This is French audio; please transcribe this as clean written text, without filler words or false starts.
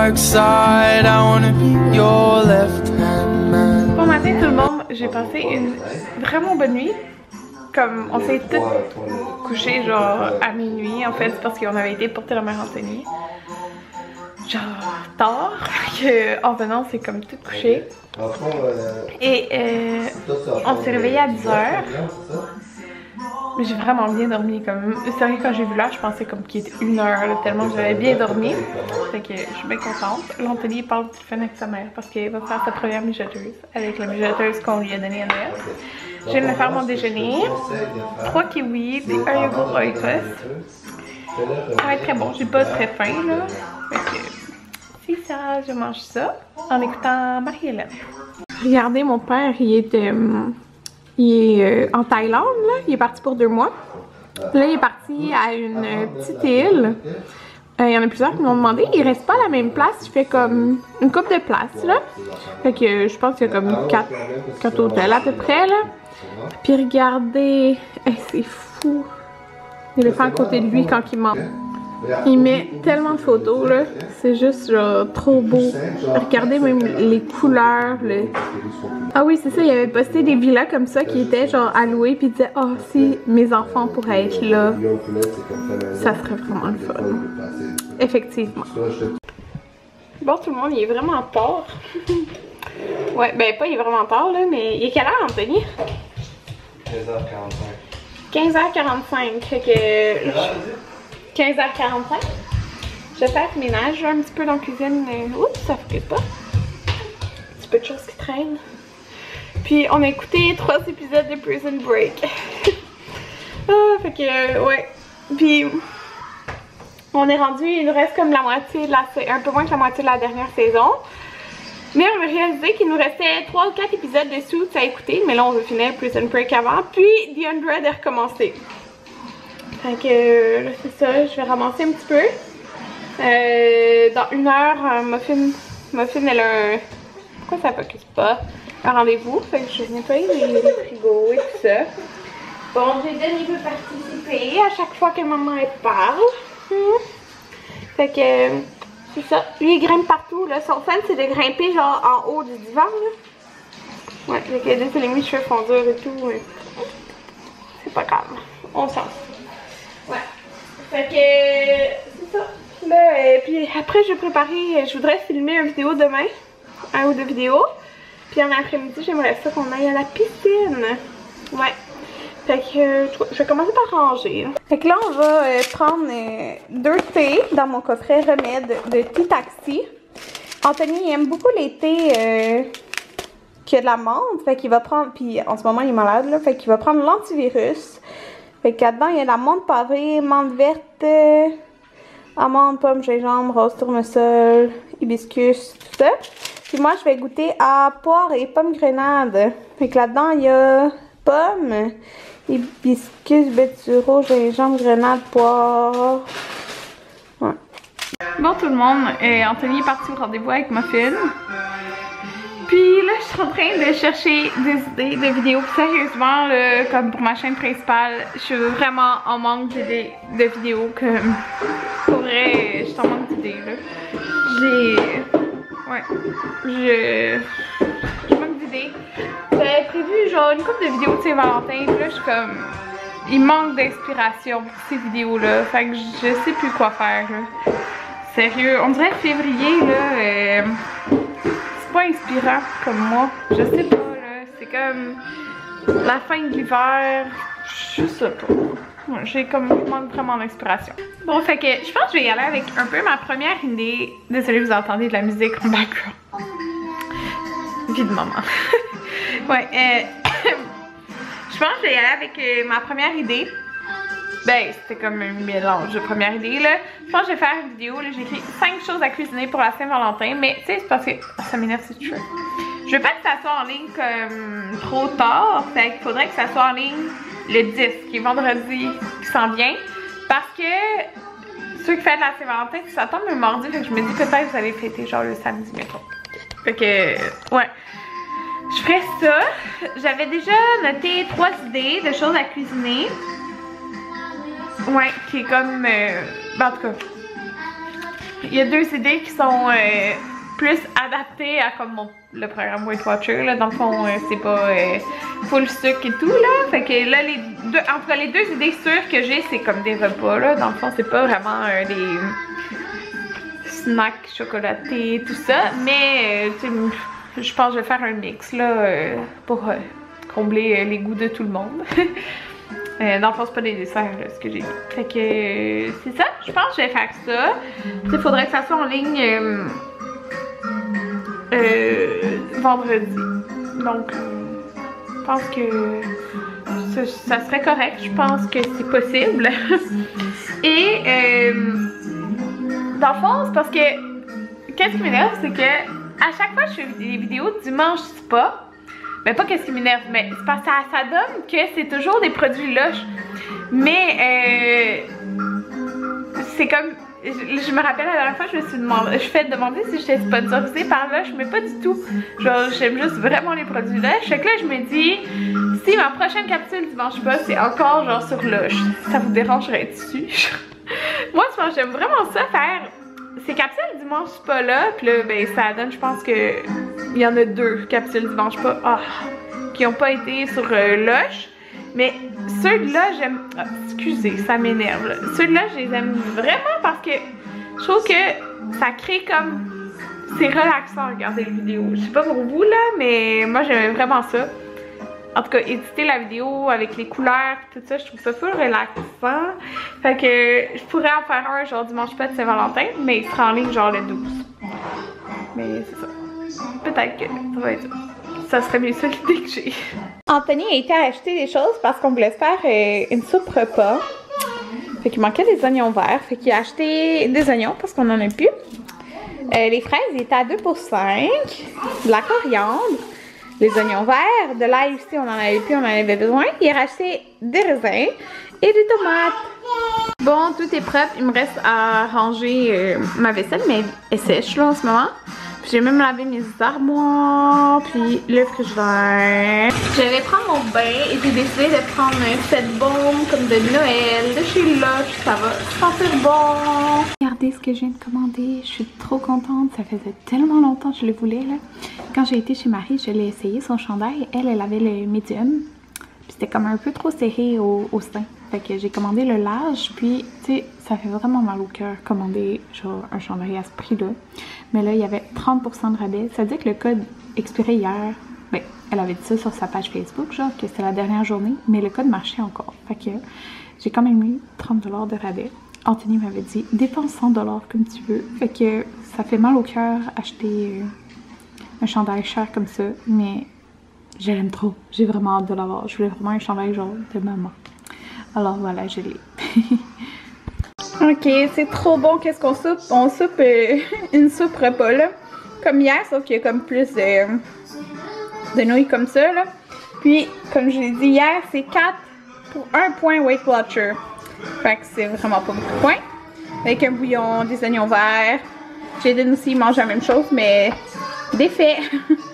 dark side. I wanna be your left hand man. Bon matin tout le monde, j'ai passé une vraiment bonne nuit. Comme on s'est tous couchés genre à minuit en fait, parce qu'on avait été porter la mère Anthony. Genre tard, que en venant c'est comme tout couché. Et on s'est réveillé à 10h. Mais j'ai vraiment bien dormi. Comme sérieux, quand j'ai vu là, je pensais comme qu'il était 1h là, tellement j'avais bien dormi. Fait que je suis bien contente. L'Anthony parle du téléphone avec sa mère parce qu'elle va faire sa première mijoteuse avec la mijoteuse qu'on lui a donnée à Noël. Je viens de me faire mon déjeuner. 3 kiwis et un yogourt Oikos. Ça va être très bon. J'ai pas très faim là. Fait que c'est ça, je mange ça en écoutant Marie-Hélène. Regardez, mon père, il est en Thaïlande, là. Il est parti pour 2 mois. Là, il est parti à une petite île. Il y en a plusieurs qui m'ont demandé. Il reste pas à la même place. Il fait comme une couple de places, là. Fait que je pense qu'il y a comme 4 hôtels à peu près, là. Puis regardez, c'est fou. Il le fait à côté de lui quand il mange. Il met tellement de photos là, c'est juste genre trop beau. Regardez même les couleurs. Ah oui c'est ça, il avait posté des villas comme ça qui étaient genre à louer puis il disait oh si mes enfants pourraient être là, ça serait vraiment le fun. Effectivement. Bon tout le monde, il est vraiment tard. Ouais ben pas il est vraiment tard là, mais il est quelle heure Anthony? 15h45. 15h45, fait que 15h45. Je vais faire le ménage un petit peu dans la cuisine. Oups, ça ne pas. Un petit peu de choses qui traînent. Puis on a écouté 3 épisodes de Prison Break. Ah, fait que ouais. Puis on est rendu, il nous reste comme la moitié de un peu moins que la moitié de la dernière saison. Mais on a réalisé qu'il nous restait 3 ou 4 épisodes de Suits à écouter. Mais là on veut finir Prison Break avant. Puis The Undead est recommencé. Fait que là c'est ça, je vais ramasser un petit peu. Dans 1 heure, Muffin elle a un... Pourquoi ça focus pas? Un rendez-vous, fait que je vais nettoyer les frigos et tout ça. Bon, Jaden il veut participer à chaque fois que maman elle parle. Fait que c'est ça. Lui il grimpe partout, là. Son fun c'est de grimper genre en haut du divan là. Ouais, fait que Jaden c'est les cheveux font dur et tout, mais c'est pas grave. On s'en fout. Ouais. Fait que c'est ça. Là, puis après je vais préparer, je voudrais filmer une vidéo demain. 1 ou 2 vidéos. Puis en après-midi j'aimerais ça qu'on aille à la piscine. Ouais. Fait que je vais commencer par ranger. Là. Fait que là on va prendre 2 thés dans mon coffret remède de Tea Taxi. Anthony il aime beaucoup les thés qui a de la menthe. Fait qu'il va prendre, puis en ce moment il est malade là. Fait qu'il va prendre l'antivirus. Fait que là-dedans, il y a la menthe pâvrée, menthe verte, amande, pomme, gingembre, rose, tournesol, hibiscus, tout ça. Puis moi, je vais goûter à poire et pomme grenade. Fait que là-dedans, il y a pomme, hibiscus, beturo, gingembre, grenade, poire. Ouais. Bon tout le monde, Anthony est parti au rendez-vous avec Muffin. Puis là, je suis en train de chercher des idées de vidéos. Sérieusement, là, comme pour ma chaîne principale, je suis vraiment en manque d'idées de vidéos. Comme pour vrai, je suis en manque d'idées. Ouais. Je manque d'idées. J'avais prévu genre une couple de vidéos de Saint-Valentin. Puis là, je suis comme. Il manque d'inspiration pour ces vidéos-là. Fait que je sais plus quoi faire. Là. Sérieux, on dirait février, là. Pas inspirant comme moi, je sais pas là, c'est comme la fin de l'hiver, je sais pas, j'ai comme manque vraiment d'inspiration. Bon fait que je pense que je vais y aller avec un peu ma première idée, désolée vous entendez de la musique en background, vie de maman. Ouais, je pense que je vais y aller avec ma première idée. Ben, c'était comme un mélange de première idée, là. Je pense que je vais faire une vidéo, là, j'ai écrit 5 choses à cuisiner pour la Saint-Valentin, mais tu sais, c'est parce que ça m'énerve, c'est true. Je veux pas que ça soit en ligne comme trop tard, fait qu'il faudrait que ça soit en ligne le 10, qui est vendredi, qui s'en vient, parce que ceux qui fêtent la Saint-Valentin, ça tombe un mardi, fait que je me dis peut-être vous allez fêter genre le samedi, mettons. Fait que, ouais. Je ferais ça. J'avais déjà noté 3 idées de choses à cuisiner. Ouais, qui est comme... en tout cas, il y a 2 idées qui sont plus adaptées à comme le programme Weight Watcher, là. Dans le fond, c'est pas full sucre et tout, là. Fait que là, entre les 2 idées sûres que j'ai, c'est comme des repas, là. Dans le fond, c'est pas vraiment des snacks chocolatés, tout ça. Mais, tu sais, je pense que je vais faire un mix, là, pour combler les goûts de tout le monde. Dans le fond, c'est pas des desserts, là, ce que j'ai dit. Fait que, c'est ça. Je pense que je vais faire ça. Tu sais, faudrait que ça soit en ligne vendredi. Donc, je pense que ça serait correct. Je pense que c'est possible. Et, dans le fond, c'est parce que, qu'est-ce qui m'énerve, c'est que à chaque fois que je fais des vidéos de dimanche spa, ben pas qu'est-ce qui m'énerve, mais c'est parce que ça donne que c'est toujours des produits Lush. Mais c'est comme, je me rappelle la dernière fois, je me suis fait demander si j'étais sponsorisée par Lush, mais pas du tout. Genre, j'aime juste vraiment les produits Lush. Fait que là, je me dis, si ma prochaine capsule dimanche pas, c'est encore genre sur Lush, ça vous dérangerait dessus? Moi, j'aime vraiment ça, faire ces capsules dimanche pas là, puis là, ben ça donne, je pense que il y en a 2 capsules dimanche pas qui ont pas été sur Lush, mais ceux-là j'aime. Excusez, ça m'énerve. Ceux-là, je les aime vraiment parce que je trouve que ça crée comme, c'est relaxant à regarder les vidéos. Je sais pas pour vous là, mais moi j'aime vraiment ça. En tout cas, éditer la vidéo avec les couleurs tout ça, je trouve ça full relaxant. Fait que je pourrais en faire un genre dimanche pas de Saint-Valentin, mais il sera en ligne genre le 12. Mais c'est ça. Peut-être que ça va être ça. Ça serait mieux ça l'idée que j'ai. Anthony a été acheter des choses parce qu'on voulait se faire une soupe repas. Fait qu'il manquait des oignons verts. Fait qu'il a acheté des oignons parce qu'on en a plus. Les fraises, ils étaient à 2 pour 5. De la coriandre. Les oignons verts, de l'ail aussi, on en avait plus, on en avait besoin. Il a racheté des raisins et des tomates. Bon, tout est prêt. Il me reste à ranger ma vaisselle, mais elle est sèche là en ce moment. J'ai même lavé mes armoires, puis le frigidaire. Je vais prendre mon bain et j'ai décidé de prendre un set baume comme de Noël de chez Lush. Ça va sentir bon. Regardez ce que je viens de commander. Je suis trop contente. Ça faisait tellement longtemps que je le voulais là. Quand j'ai été chez Marie, je l'ai essayé son chandail. Elle avait le medium. Puis c'était comme un peu trop serré au sein. Fait que j'ai commandé le large, puis tu sais, ça fait vraiment mal au cœur commander genre un chandail à ce prix-là. Mais là, il y avait 30% de rabais. Ça veut dire que le code expirait hier. Ben, elle avait dit ça sur sa page Facebook, genre que c'était la dernière journée, mais le code marchait encore. Fait que j'ai quand même eu 30$ de rabais. Anthony m'avait dit, dépense 100$ comme tu veux. Fait que ça fait mal au cœur acheter un chandail cher comme ça, mais je l'aime trop. J'ai vraiment hâte de l'avoir. Je voulais vraiment un chandail genre de maman. Alors voilà, je l'ai. Ok, c'est trop bon. Qu'est-ce qu'on soupe? On soupe une soupe repas là. Comme hier, sauf qu'il y a comme plus de nouilles comme ça là. Puis, comme je l'ai dit hier, c'est 4 pour 1 point Weight Watcher. Fait que c'est vraiment pas beaucoup de points. Avec un bouillon, des oignons verts. Jaden aussi mange la même chose, mais défait.